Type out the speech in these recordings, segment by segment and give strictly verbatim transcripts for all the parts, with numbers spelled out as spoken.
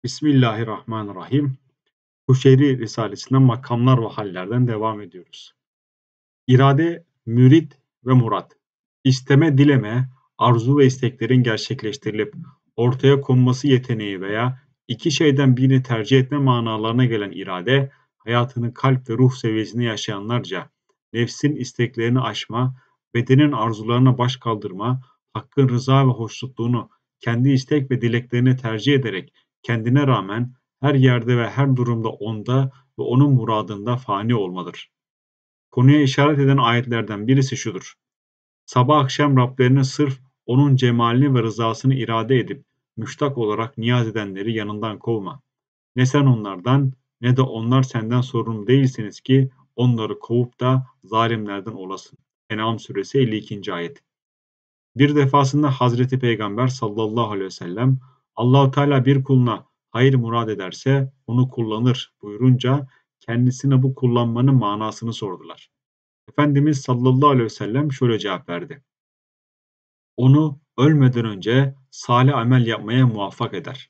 Bismillahirrahmanirrahim. Kuşeyri Risalesi'nden makamlar ve hallerden devam ediyoruz. İrade, mürit ve murat. İsteme, dileme, arzu ve isteklerin gerçekleştirilip ortaya konması yeteneği veya iki şeyden birini tercih etme manalarına gelen irade, hayatını kalp ve ruh seviyesinde yaşayanlarca nefsin isteklerini aşma, bedenin arzularına baş kaldırma, hakkın rıza ve hoşnutluğunu kendi istek ve dileklerini tercih ederek kendine rağmen her yerde ve her durumda onda ve onun muradında fani olmadır. Konuya işaret eden ayetlerden birisi şudur: Sabah akşam Rablerine sırf onun cemalini ve rızasını irade edip müştak olarak niyaz edenleri yanından kovma. Ne sen onlardan ne de onlar senden sorumlu değilsiniz ki onları kovup da zalimlerden olasın. En'am suresi elli ikinci ayet. Bir defasında Hazreti Peygamber sallallahu aleyhi ve sellem Allahu Teala bir kuluna hayır murad ederse onu kullanır buyurunca kendisine bu kullanmanın manasını sordular. Efendimiz sallallahu aleyhi ve sellem şöyle cevap verdi: Onu ölmeden önce salih amel yapmaya muvaffak eder.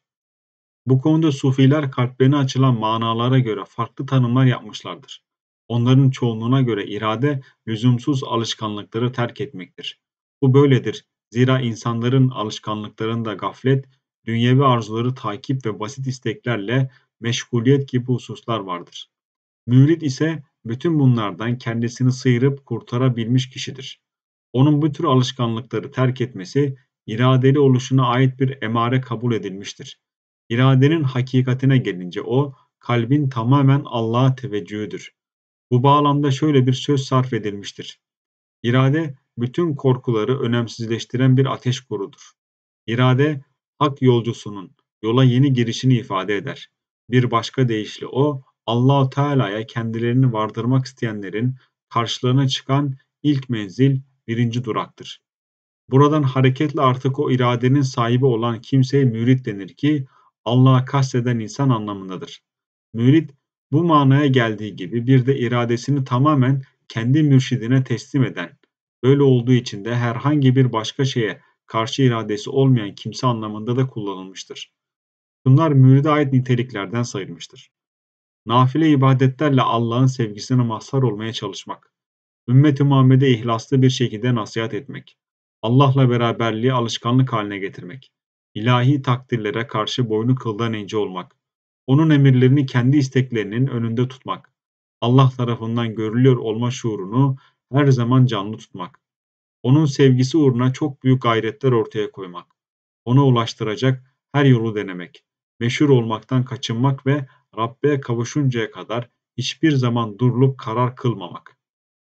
Bu konuda sufiler kalplerine açılan manalara göre farklı tanımlar yapmışlardır. Onların çoğunluğuna göre irade lüzumsuz alışkanlıkları terk etmektir. Bu böyledir. Zira insanların alışkanlıklarında gaflet, dünyevi arzuları takip ve basit isteklerle meşguliyet gibi hususlar vardır. Mürit ise bütün bunlardan kendisini sıyırıp kurtarabilmiş kişidir. Onun bu tür alışkanlıkları terk etmesi, iradeli oluşuna ait bir emare kabul edilmiştir. İradenin hakikatine gelince o, kalbin tamamen Allah'a teveccühüdür. Bu bağlamda şöyle bir söz sarf edilmiştir: İrade, bütün korkuları önemsizleştiren bir ateş korudur. İrade, hak yolcusunun yola yeni girişini ifade eder. Bir başka deyişle o, Allah-u Teala'ya kendilerini vardırmak isteyenlerin karşılarına çıkan ilk menzil, birinci duraktır. Buradan hareketle artık o iradenin sahibi olan kimseye mürit denir ki, Allah'a kasteden insan anlamındadır. Mürit, bu manaya geldiği gibi bir de iradesini tamamen kendi mürşidine teslim eden, böyle olduğu için de herhangi bir başka şeye karşı iradesi olmayan kimse anlamında da kullanılmıştır. Bunlar müride ait niteliklerden sayılmıştır. Nafile ibadetlerle Allah'ın sevgisine mazhar olmaya çalışmak, ümmet-i Muhammed'e ihlaslı bir şekilde nasihat etmek, Allah'la beraberliği alışkanlık haline getirmek, ilahi takdirlere karşı boynu kıldan ince olmak, onun emirlerini kendi isteklerinin önünde tutmak, Allah tarafından görülüyor olma şuurunu her zaman canlı tutmak, onun sevgisi uğruna çok büyük gayretler ortaya koymak, ona ulaştıracak her yolu denemek, meşhur olmaktan kaçınmak ve Rabbe kavuşuncaya kadar hiçbir zaman durulup karar kılmamak.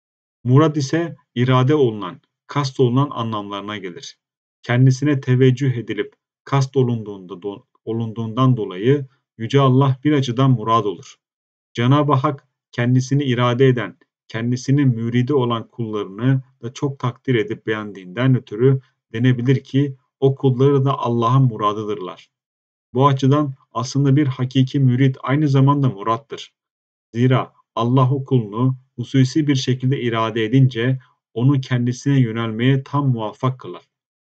Murad ise irade olunan, kast olunan anlamlarına gelir. Kendisine teveccüh edilip kast olunduğunda, do, olunduğundan dolayı Yüce Allah bir açıdan murad olur. Cenab-ı Hak kendisini irade eden, kendisinin müridi olan kullarını da çok takdir edip beğendiğinden ötürü denebilir ki o kulları da Allah'ın muradıdırlar. Bu açıdan aslında bir hakiki mürid aynı zamanda murattır. Zira Allah o kulunu hususi bir şekilde irade edince onu kendisine yönelmeye tam muvaffak kılar.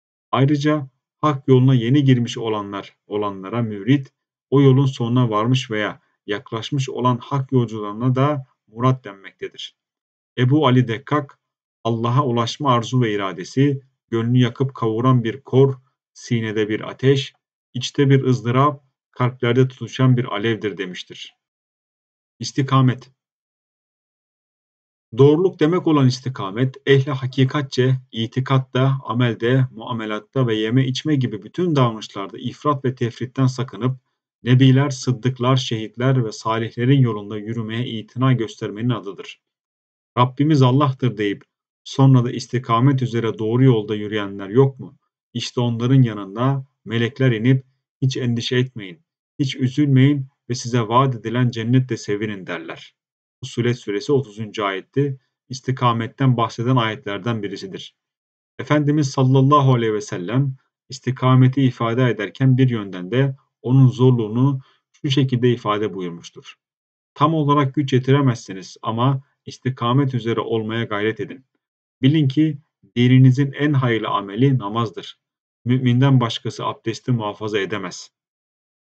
Ayrıca hak yoluna yeni girmiş olanlar olanlara mürit, o yolun sonuna varmış veya yaklaşmış olan hak yolcularına da murat denmektedir. Ebu Ali Dekkak, Allah'a ulaşma arzu ve iradesi, gönlü yakıp kavuran bir kor, sinede bir ateş, içte bir ızdırap, kalplerde tutuşan bir alevdir demiştir. İstikamet. Doğruluk demek olan istikamet, ehli hakikatçe, itikatta, amelde, muamelatta ve yeme içme gibi bütün davranışlarda ifrat ve tefritten sakınıp, nebiler, sıddıklar, şehitler ve salihlerin yolunda yürümeye itina göstermenin adıdır. Rabbimiz Allah'tır deyip, sonra da istikamet üzere doğru yolda yürüyenler yok mu? İşte onların yanında melekler inip, hiç endişe etmeyin, hiç üzülmeyin ve size vaat edilen cennette sevinin derler. Fussilet suresi otuzuncu ayetti. İstikametten bahseden ayetlerden birisidir. Efendimiz sallallahu aleyhi ve sellem istikameti ifade ederken bir yönden de onun zorluğunu şu şekilde ifade buyurmuştur: Tam olarak güç yetiremezsiniz ama istikamet üzere olmaya gayret edin. Bilin ki dininizin en hayırlı ameli namazdır. Müminden başkası abdesti muhafaza edemez.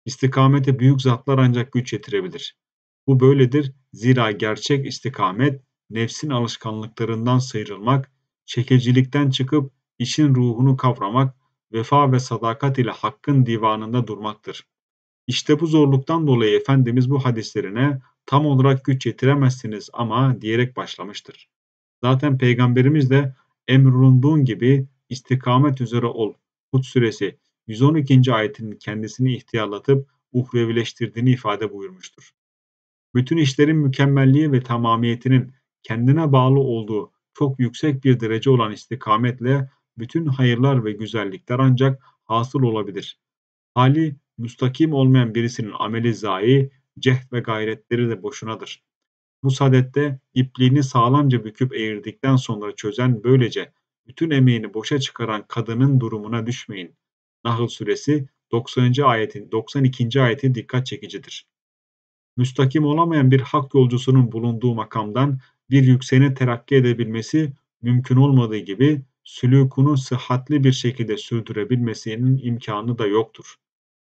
İstikamete büyük zatlar ancak güç yetirebilir. Bu böyledir zira gerçek istikamet, nefsin alışkanlıklarından sıyrılmak, çekicilikten çıkıp işin ruhunu kavramak, vefa ve sadakat ile hakkın divanında durmaktır. İşte bu zorluktan dolayı Efendimiz bu hadislerine tam olarak güç yetiremezsiniz ama diyerek başlamıştır. Zaten Peygamberimiz de emrolunduğun gibi istikamet üzere ol. Hud suresi yüz on ikinci ayetinin kendisini ihtiyarlatıp uhrevileştirdiğini ifade buyurmuştur. Bütün işlerin mükemmelliği ve tamamiyetinin kendine bağlı olduğu çok yüksek bir derece olan istikametle bütün hayırlar ve güzellikler ancak hasıl olabilir. Hali müstakim olmayan birisinin ameli zayi, cehd ve gayretleri de boşunadır. Bu sadette ipliğini sağlamca büküp eğirdikten sonra çözen, böylece bütün emeğini boşa çıkaran kadının durumuna düşmeyin. Nahl suresi doksanıncı ayetin doksan ikinci ayeti dikkat çekicidir. Müstakim olamayan bir hak yolcusunun bulunduğu makamdan bir yükseğine terakki edebilmesi mümkün olmadığı gibi sülûkunu sıhhatli bir şekilde sürdürebilmesinin imkanı da yoktur.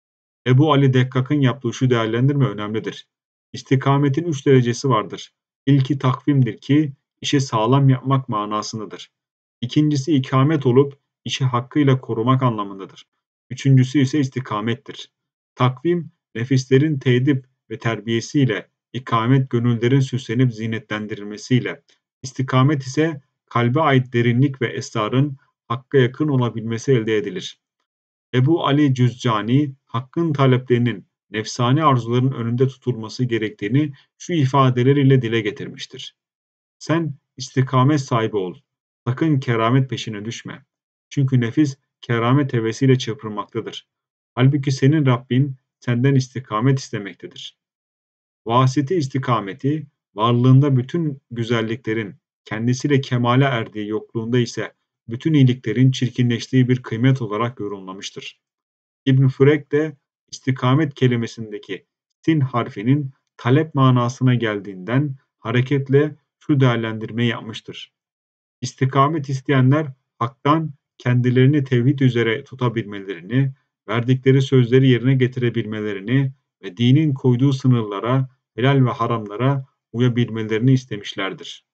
Ebu Ali Dekkak'ın yaptığı şu değerlendirme önemlidir. İstikametin üç derecesi vardır. İlki takvimdir ki işi sağlam yapmak manasındadır. İkincisi ikamet olup işi hakkıyla korumak anlamındadır. Üçüncüsü ise istikamettir. Takvim nefislerin tedip ve terbiyesiyle, ikamet gönüllerin süslenip zinetlendirilmesiyle, istikamet ise kalbe ait derinlik ve esrarın hakka yakın olabilmesi elde edilir. Ebu Ali Cüzcani, hakkın taleplerinin, nefsani arzuların önünde tutulması gerektiğini şu ifadeleriyle dile getirmiştir. Sen istikamet sahibi ol. Sakın keramet peşine düşme. Çünkü nefis keramet hevesiyle çırpınmaktadır. Halbuki senin Rabbin senden istikamet istemektedir. Vasiti istikameti, varlığında bütün güzelliklerin kendisiyle kemale erdiği, yokluğunda ise bütün iyiliklerin çirkinleştiği bir kıymet olarak yorumlamıştır. İbn Furek de istikamet kelimesindeki sin harfinin talep manasına geldiğinden hareketle şu değerlendirmeyi yapmıştır. İstikamet isteyenler haktan kendilerini tevhid üzere tutabilmelerini, verdikleri sözleri yerine getirebilmelerini ve dinin koyduğu sınırlara, helal ve haramlara uyabilmelerini istemişlerdir.